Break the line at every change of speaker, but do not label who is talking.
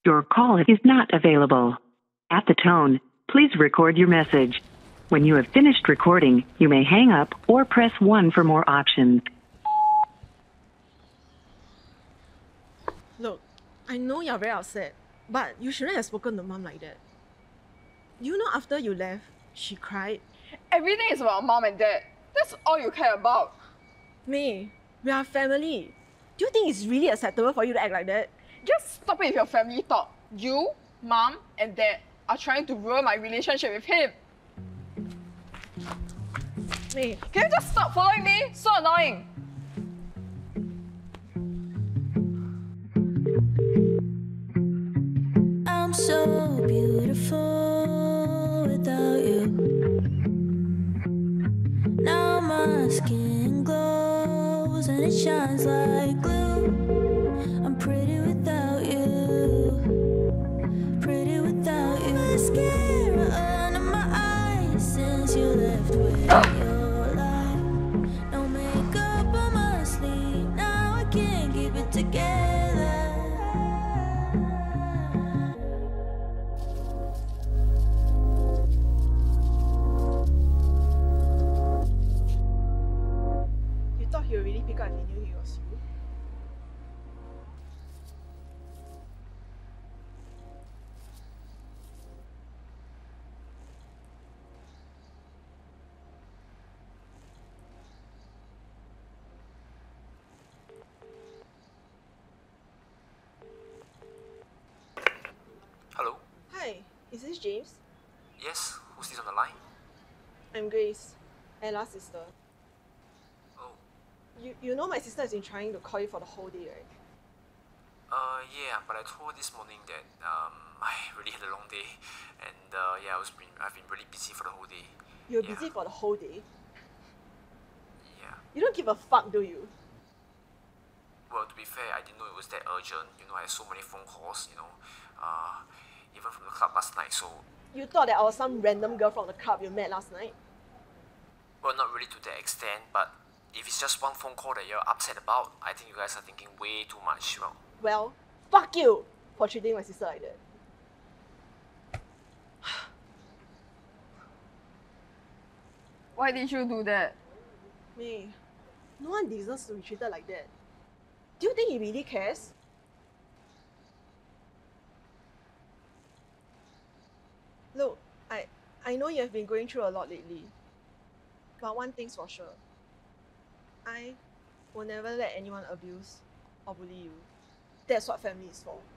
Your call is not available. At the tone, please record your message. When you have finished recording, you may hang up or press 1 for more options.
Look, I know you're very upset, but you shouldn't have spoken to Mom like that. You know after you left, she cried.
Everything is about Mom and Dad. That's all you care about.
May, we are family. Do you think it's really acceptable for you to act like that?
Just stop it with your family talk. You, Mom, and Dad are trying to ruin my relationship with him.
May,
Can you just stop following me? So annoying.
I'm so beautiful without you. Now my skin glows and it shines like glue. I'm pretty without you. Pretty without you. Mascara under my eyes since you left with your life. No makeup on my sleeve. Now I can't keep it together.
you thought he would really pick up if he knew he was you?
Hello?
Hi, is this James?
Yes? Who's this on the line?
I'm Grace, Ella's sister.
Oh,
You know my sister has been trying to call you for the whole day, right?
yeah, but I told her this morning that I really had a long day, and yeah, I've been really busy for the whole day.
You're
Yeah.
busy for the whole day.
Yeah.
You don't give a fuck, do you?
Well, to be fair, I didn't know it was that urgent. You know, I had so many phone calls, even from the club last night, so...
You thought that I was some random girl from the club you met last night?
Well, not really to that extent, but if it's just one phone call that you're upset about, I think you guys are thinking way too much.
Well, fuck you for treating my sister like that.
Why did you do that?
May, no one deserves to be treated like that. Do you think he really cares? Look, I know you have been going through a lot lately. But one thing's for sure. I will never let anyone abuse or bully you. That's what family is for.